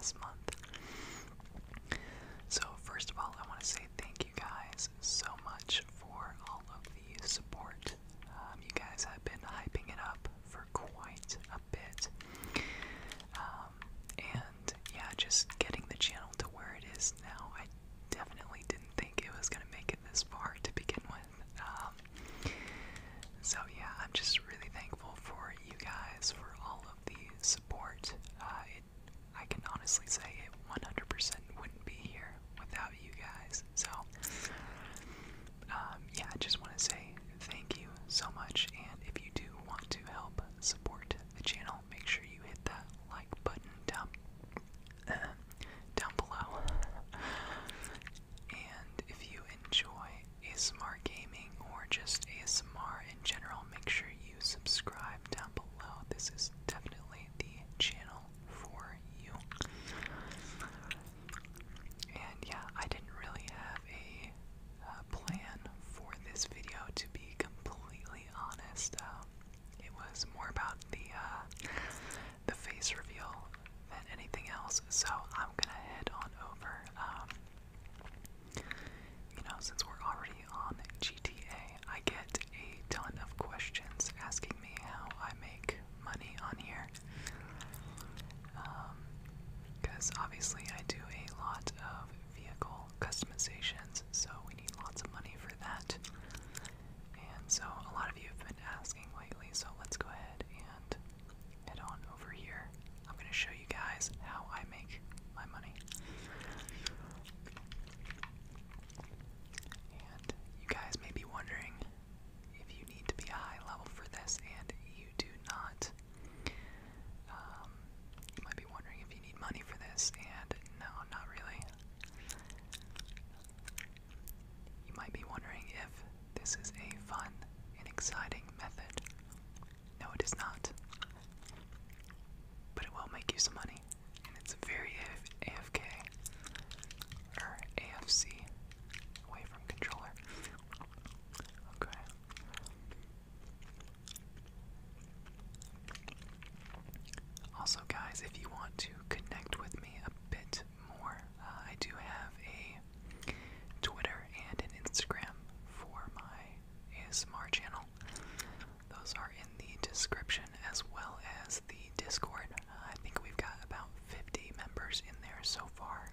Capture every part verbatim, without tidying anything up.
this month. So first of all, I want to say thank you guys so much for all of the support. Um, you guys have been hyping it up for quite a bit. Um, and yeah, just getting the channel to where it is now, I definitely didn't think it was going to make it this far to begin with. Um, so yeah, I'm just really thankful for you guys, for all of the support. Uh, it, I can honestly say it one hundred percent wouldn't be here without you guys. So um, yeah, I just want to say thank you so much, and if you do want to help support the channel, make sure you hit that like button down, uh, down below. And if you enjoy A S M R gaming or just A S M R in general, make sure you subscribe down below. This is definitely the channel for you. And yeah, I didn't really have a uh, plan for this video, to be completely honest. Um, it was more about the uh, the face reveal than anything else. So I'm gonna head on over. Um, you know, since we're already on G T A, I get a ton of questions asking me how I make money on here. Because um, obviously I do a lot of vehicle customizations, so we need lots of money for that. And so a lot of you have been asking lately, so let's go ahead and head on over here. I'm going to show you guys how I make my money. And you guys may be wondering if you need to be a high level for this, and you do not. Um, you might be wondering if you need money for this, and no, not really. You might be wondering if this is a fun and exciting method. No, it is not. But it will make you some money, and it's very A F K, or A F C, away from controller. Okay. Also, guys, if you want to connect with me a bit more, uh, I do have a Twitter and an Instagram for my A S M R channel. Those are in the description, as well as the Discord. Uh, I think we've got about fifty members in there so far.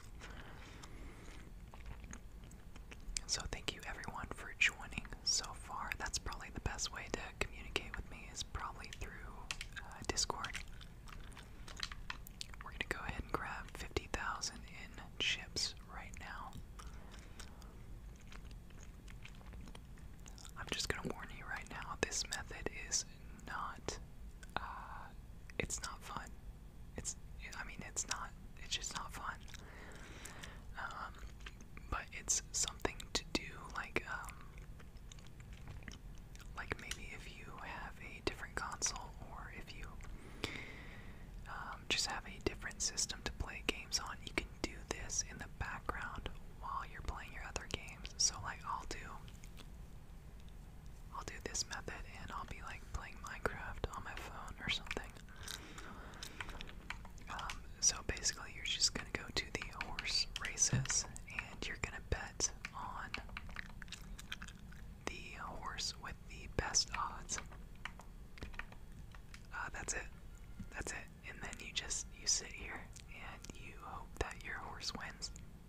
So thank you everyone for joining so far. That's probably the best way to communicate with me, is probably through uh, Discord. We're gonna go ahead and grab fifty thousand in chips right now. I'm just gonna warn you right now, this method is not, uh, it's not fun. It's, I mean, it's not, it's just not fun. Um, but it's something to do, like, um, like maybe if you have a different console, or if you, um, just have a different system to play games on, you can do this in the background while you're playing your other games. So, like, I'll do I'll do this method, and I'll be like playing Minecraft on my phone or something. Um, so basically, you're just gonna go to the horse races, and you're gonna bet on the horse with the best odds. Uh, that's it. That's it. And then you just you sit here and you hope that your horse wins.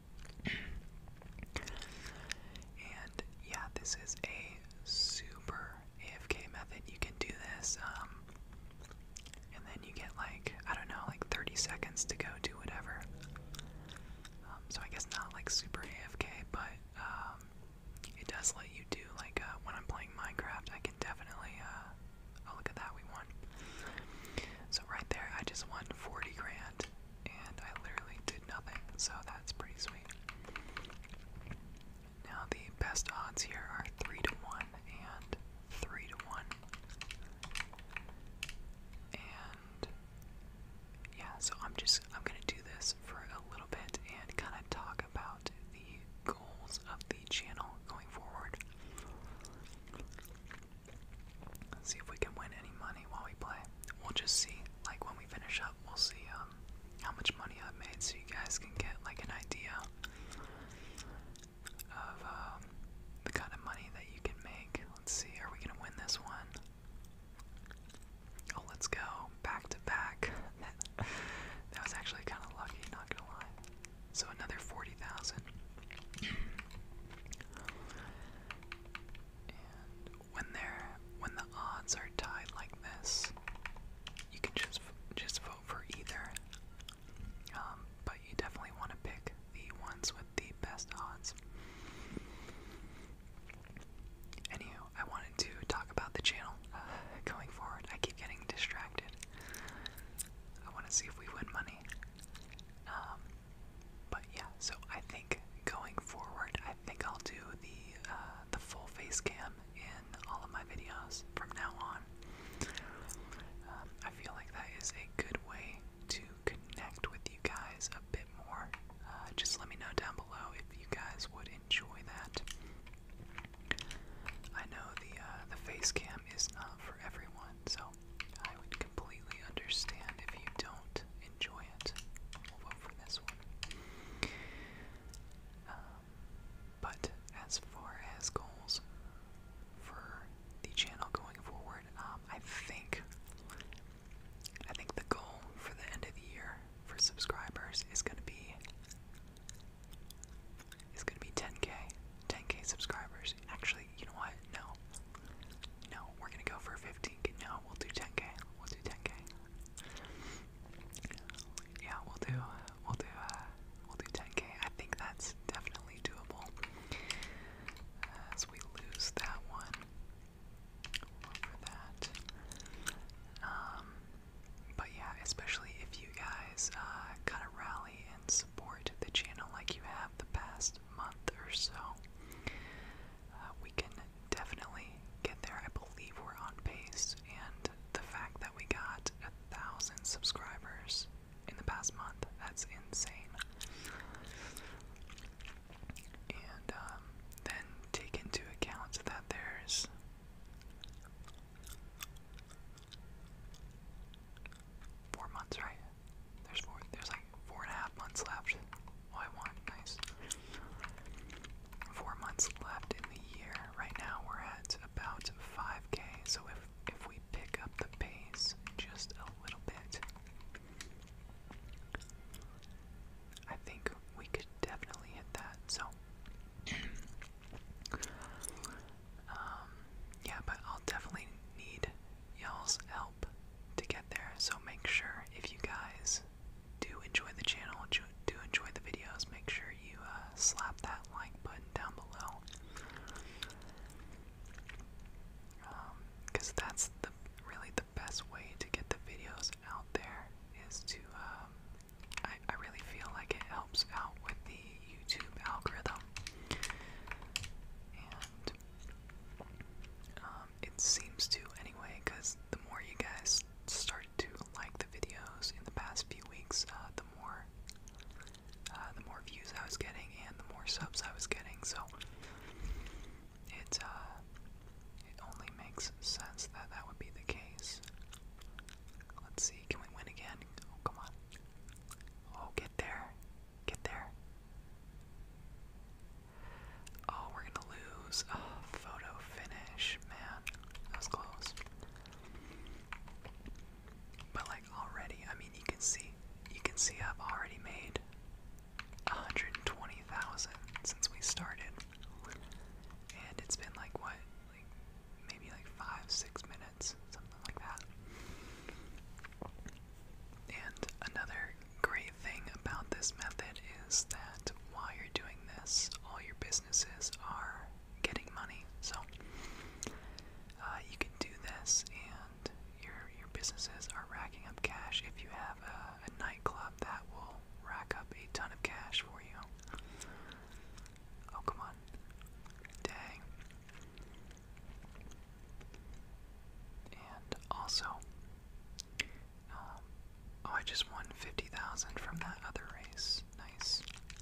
And yeah, this is a super A F K method. You can do this, um, and then you get like, I don't know, like thirty seconds to go do whatever. Um, so I guess not like super A F K, but um, it does let you do, like, uh, when I'm playing Minecraft, I can definitely, uh, oh, look at that, we won. So right there, I just won forty grand, and I literally did nothing, so that's pretty sweet. Now the best odds here are three to one and three to one. And yeah, so I'm just I'm gonna do this for a little bit and kind of talk about the goals of the channel going forward. Let's see if we can win any money while we play. We'll just see. Like when we finish up, we'll see um how much money I've made, so you thousand from that other race. Nice.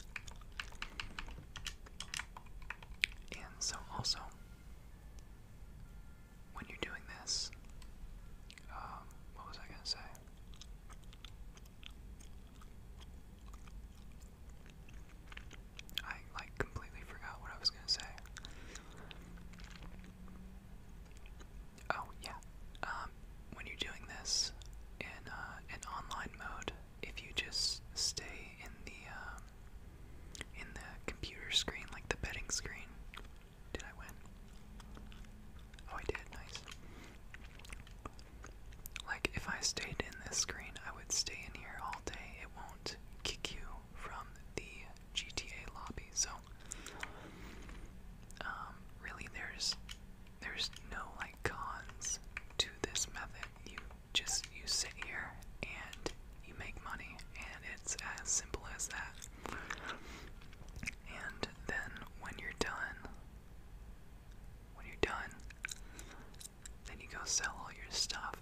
And so also, when you're doing this, um, what was I gonna say? I like completely forgot what I was gonna say. Oh yeah. Um, when you're doing this in uh, an online mode, if you just stay in the um, in the computer screen, like the betting screen. Did I win? Oh, I did. Nice. Like if I stayed in this screen, I would stay in here all day. It won't kick you from the G T A lobby. So, um, really, there's there's no like cons to this method. You just you sit here and you make money, and it's as simple as that. And then when you're done, when you're done, then you go sell all your stuff.